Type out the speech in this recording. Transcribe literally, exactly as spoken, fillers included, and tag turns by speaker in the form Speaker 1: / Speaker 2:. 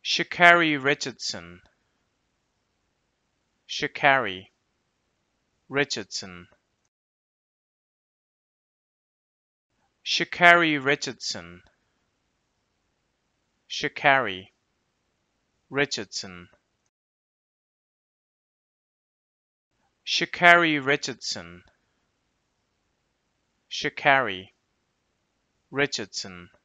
Speaker 1: Sha'Carri Richardson. Sha'Carri Richardson. Sha'Carri Richardson. Sha'Carri Richardson. Sha'Carri Richardson. Sha'Carri Richardson.